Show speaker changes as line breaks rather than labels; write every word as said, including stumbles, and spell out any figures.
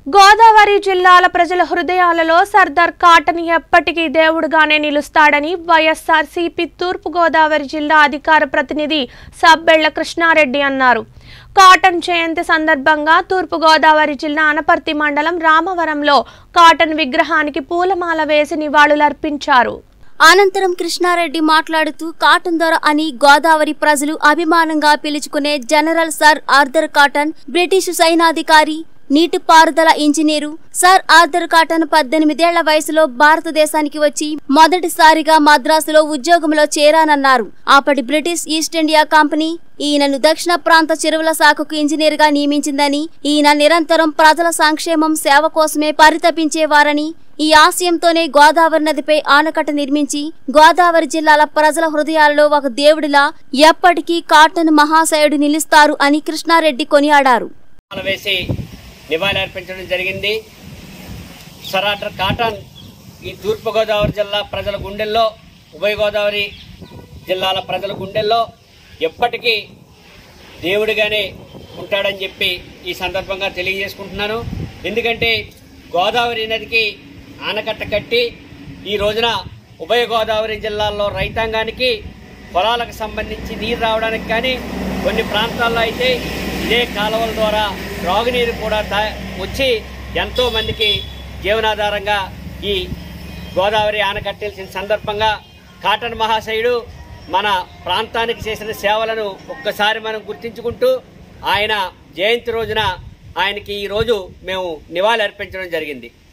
గోదావరి జిల్లాల ప్రజల హృదయాలలో సర్దార్ కాటన్ ఎప్పటికీ దేవుడుగానే నిలుస్తాడని వైఎస్ఆర్సీపీ తూర్పు గోదావరి జిల్లా అధికార ప్రతినిధి సబ్బెళ్ల కృష్ణారెడ్డి అన్నారు. కాటన్ జయంతి సందర్భంగా తూర్పు గోదావరి జిల్లా అనపర్తి మండలం రామవరంలో కాటన్ విగ్రహానికి పూలమాల వేసి నివాళులర్పించారు.
అనంతరం కృష్ణారెడ్డి మాట్లాడుతూ కాటన్ దొర అని గోదావరి ప్రజలు అభిమానంగా పిలుచుకునే general sir Arthur Cotton British సైనాధికారి, నీటిపారుదల ఇంజనీరు. సర్ ఆర్థర్ కాటన్ పద్దెనిమిదేళ్ల వయసులో భారతదేశానికి వచ్చి మొదటిసారిగా మద్రాసులో ఉద్యోగంలో చేరానన్నారు. అప్పటి బ్రిటిష్ ఈస్ట్ ఇండియా కంపెనీ ఈయనను దక్షిణ ప్రాంత చెరువుల శాఖకు ఇంజనీర్ గా నియమించిందని, ఈయన నిరంతరం ప్రజల సంక్షేమం సేవ కోసమే పరితపించేవారని, ఈ ఆశయంతోనే గోదావరి నదిపై ఆనకట్ట నిర్మించి గోదావరి జిల్లాల ప్రజల హృదయాలలో ఒక దేవుడిలా ఎప్పటికీ కాటన్ మహాశయుడు నిలుస్తారు అని కృష్ణారెడ్డి కొనియాడారు.
నివాళి అర్పించడం జరిగింది. సర్ ఆర్థర్ కాటన్ ఈ తూర్పు గోదావరి జిల్లా ప్రజల గుండెల్లో, ఉభయ గోదావరి జిల్లాల ప్రజల గుండెల్లో ఎప్పటికీ దేవుడిగానే ఉంటాడని చెప్పి ఈ సందర్భంగా తెలియజేసుకుంటున్నాను. ఎందుకంటే గోదావరి నదికి ఆనకట్ట కట్టి ఈ రోజున ఉభయ గోదావరి జిల్లాల్లో రైతాంగానికి పొలాలకు సంబంధించి నీరు రావడానికి కానీ, కొన్ని ప్రాంతాల్లో అయితే ఇదే కాలువల ద్వారా త్రాగునీరు కూడా వచ్చి ఎంతో మందికి జీవనాధారంగా ఈ గోదావరి ఆనకట్టేసిన సందర్భంగా కాటన్ మహాశయుడు మన ప్రాంతానికి చేసిన సేవలను ఒక్కసారి మనం గుర్తించుకుంటూ ఆయన జయంతి రోజున ఆయనకి ఈ రోజు మేము నివాళి అర్పించడం జరిగింది.